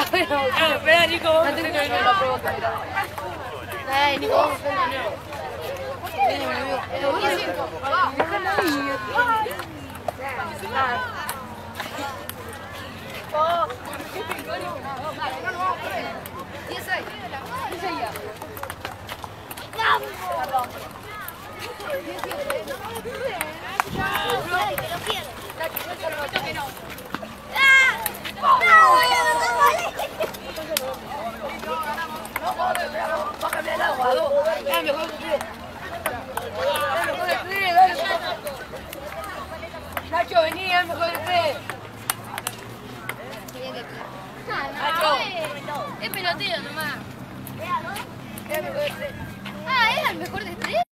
Espera, Nico, vamos a hacer que no lo provoca. Dale, Nico, vamos a hacer de nuevo. Nacho, vení, es mejor de tres. Nacho. Es pelotero nomás. Es mejor de tres. Ah, ¿es el mejor de tres?